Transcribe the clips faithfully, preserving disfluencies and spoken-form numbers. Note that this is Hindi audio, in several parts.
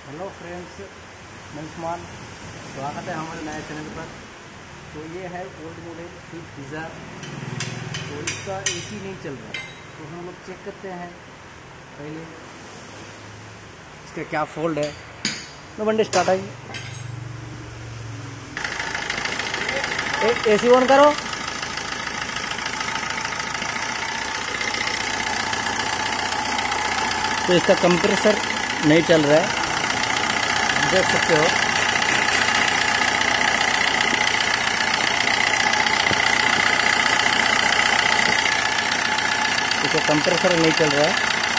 हेलो फ्रेंड्स, मैं उस्मान। स्वागत है हमारे नए चैनल पर। तो ये है ओल्ड मॉडल स्विफ्ट डिज़ायर। तो इसका एसी नहीं चल रहा है, तो हम लोग चेक करते हैं पहले इसका क्या फॉल्ट है। तो वनडे स्टार्ट है, एसी ऑन करो। तो इसका कंप्रेसर नहीं चल रहा है, देख सकते हो। इसका कंप्रेसर नहीं चल रहा है,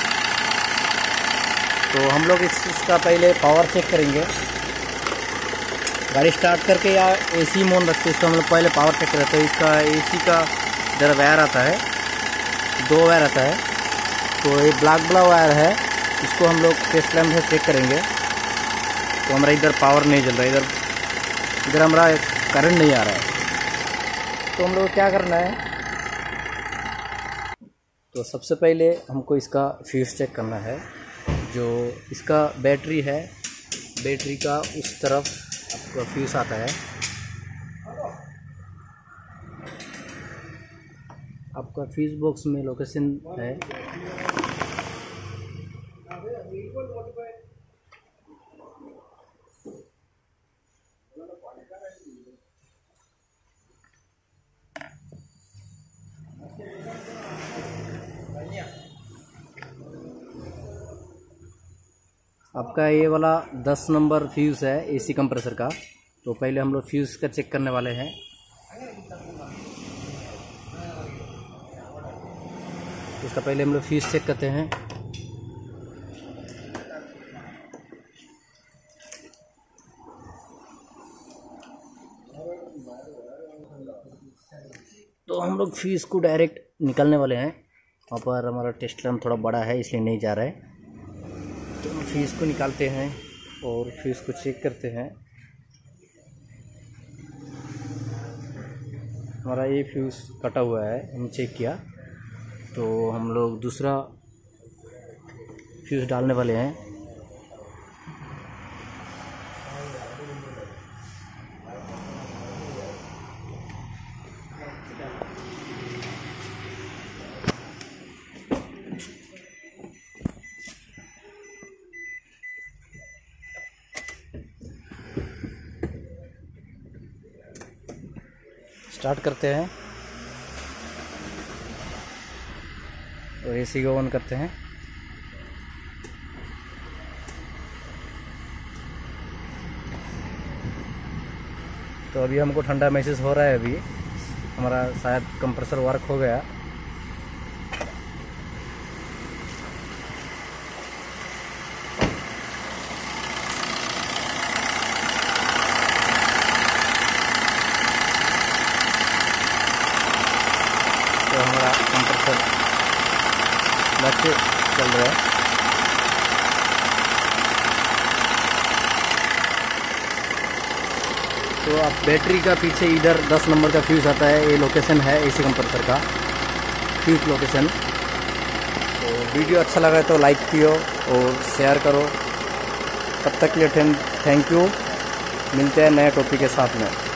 तो हम लोग इस इसका पहले पावर चेक करेंगे। गाड़ी स्टार्ट करके या एसी मोड रखते इसका हम लोग पहले पावर चेक करते हैं। इसका एसी का जरा वायर आता है, दो वायर आता है। तो ये ब्लैक वाला वायर है, इसको हम लोग टेस्ट लैम्प से चेक करेंगे। तो हमारा इधर पावर नहीं चल रहा है, इधर इधर हमारा करंट नहीं आ रहा है। तो हम लोग क्या करना है, तो सबसे पहले हमको इसका फ्यूज़ चेक करना है। जो इसका बैटरी है, बैटरी का उस तरफ आपका फ्यूज़ आता है। आपका फ्यूज़ बॉक्स में लोकेशन है। आपका ये वाला दस नंबर फ्यूज़ है एसी कंप्रेसर का। तो पहले हम लोग फ्यूज़ का चेक करने वाले हैं। इसका पहले हम लोग फ्यूज़ चेक करते हैं। तो हम लोग फ्यूज़ को डायरेक्ट निकालने वाले हैं। वहाँ पर हमारा टेस्ट लैम्प थोड़ा बड़ा है, इसलिए नहीं जा रहा है। तो हम फ्यूज़ को निकालते हैं और फ्यूज़ को चेक करते हैं। हमारा ये फ्यूज़ कटा हुआ है, हम चेक किया। तो हम लोग दूसरा फ्यूज़ डालने वाले हैं। स्टार्ट करते हैं और एसी को ऑन करते हैं। तो अभी हमको ठंडा महसूस हो रहा है। अभी हमारा शायद कंप्रेसर वर्क हो गया। तो हमारा कंप्रेसर अच्छे चल रहा है। तो आप बैटरी का पीछे इधर दस नंबर का फ्यूज़ आता है, ये लोकेशन है एसी कंप्रेसर का फ्यूज़ लोकेशन। तो वीडियो अच्छा लगा तो लाइक कियो और शेयर करो। तब तक के लिए थैंक यू। मिलते हैं नए टॉपिक के साथ में।